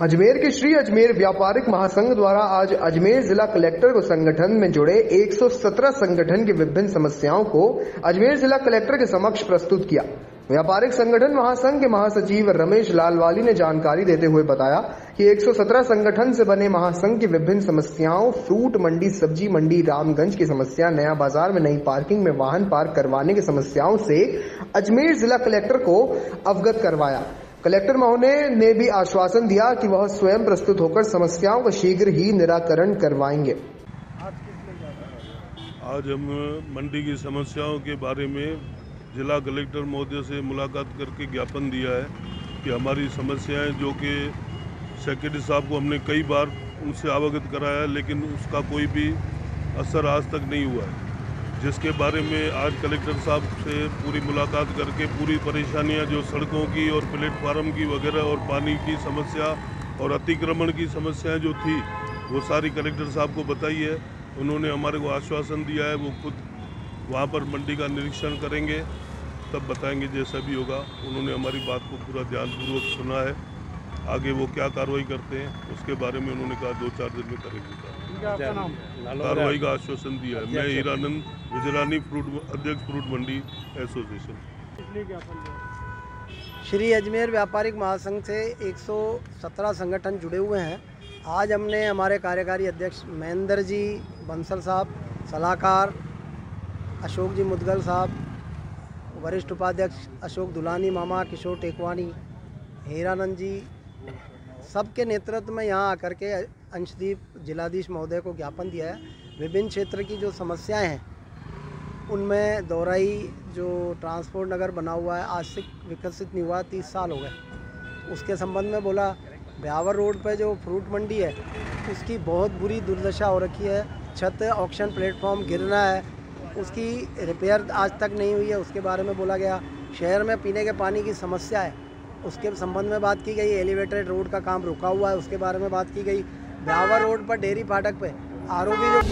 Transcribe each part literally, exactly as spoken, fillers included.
अजमेर के श्री अजमेर व्यापारिक महासंघ द्वारा आज अजमेर जिला कलेक्टर को संगठन में जुड़े एक सौ सत्रह संगठन की विभिन्न समस्याओं को अजमेर जिला कलेक्टर के समक्ष प्रस्तुत किया। व्यापारिक संगठन महासंघ के महासचिव रमेश लालवाली ने जानकारी देते हुए बताया कि एक सौ सत्रह संगठन से बने महासंघ की विभिन्न समस्याओं, फ्रूट मंडी, सब्जी मंडी, रामगंज की समस्या, नया बाजार में नई पार्किंग में वाहन पार्क करवाने की समस्याओं से अजमेर जिला कलेक्टर को अवगत करवाया। कलेक्टर महोदय ने भी आश्वासन दिया कि वह स्वयं प्रस्तुत होकर समस्याओं का शीघ्र ही निराकरण करवाएंगे। आज हम मंडी की समस्याओं के बारे में जिला कलेक्टर महोदय से मुलाकात करके ज्ञापन दिया है कि हमारी समस्याएं, जो कि सेक्रेटरी साहब को हमने कई बार उनसे अवगत कराया, लेकिन उसका कोई भी असर आज तक नहीं हुआ है, जिसके बारे में आज कलेक्टर साहब से पूरी मुलाकात करके पूरी परेशानियां जो सड़कों की और प्लेटफार्म की वगैरह और पानी की समस्या और अतिक्रमण की समस्याएं जो थी वो सारी कलेक्टर साहब को बताई है। उन्होंने हमारे को आश्वासन दिया है वो खुद वहां पर मंडी का निरीक्षण करेंगे, तब बताएंगे जैसा भी होगा। उन्होंने हमारी बात को पूरा ध्यानपूर्वक सुना है। आगे वो क्या कार्रवाई करते हैं उसके बारे में उन्होंने कहा दो चार दिन में करेंगे कार्रवाई का आश्वासन दिया है। मैं हीरानंद विजरानी फ्रूट अध्यक्ष फ्रूट मंडी एसोसिएशन। श्री अजमेर व्यापारिक महासंघ से एक सौ सत्रह संगठन जुड़े हुए हैं। आज हमने हमारे कार्यकारी अध्यक्ष महेंद्र जी बंसल साहब, सलाहकार अशोक जी मुदगल साहब, वरिष्ठ उपाध्यक्ष अशोक दुलानी, मामा किशोर टेकवानी, हीरानंद जी, सबके नेतृत्व में यहाँ आकर के अंशदीप जिलाधीश महोदय को ज्ञापन दिया है। विभिन्न क्षेत्र की जो समस्याएं हैं उनमें दोराई जो ट्रांसपोर्ट नगर बना हुआ है आज से विकसित नहीं हुआ, तीस साल हो गए। उसके संबंध में बोला ब्यावर रोड पे जो फ्रूट मंडी है उसकी बहुत बुरी दुर्दशा हो रखी है। छत ऑक्शन प्लेटफॉर्म गिर रहा है, उसकी रिपेयर आज तक नहीं हुई है, उसके बारे में बोला गया। शहर में पीने के पानी की समस्या है, उसके संबंध में बात की गई। एलिवेटेड रोड का काम रुका हुआ है, उसके बारे में बात की गई। ब्यावर रोड पर डेयरी फाटक पे आरओबी जो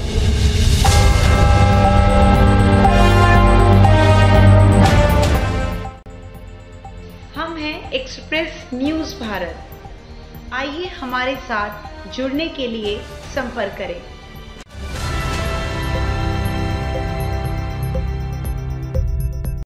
हम हैं एक्सप्रेस न्यूज़ भारत। आइए हमारे साथ जुड़ने के लिए संपर्क करें।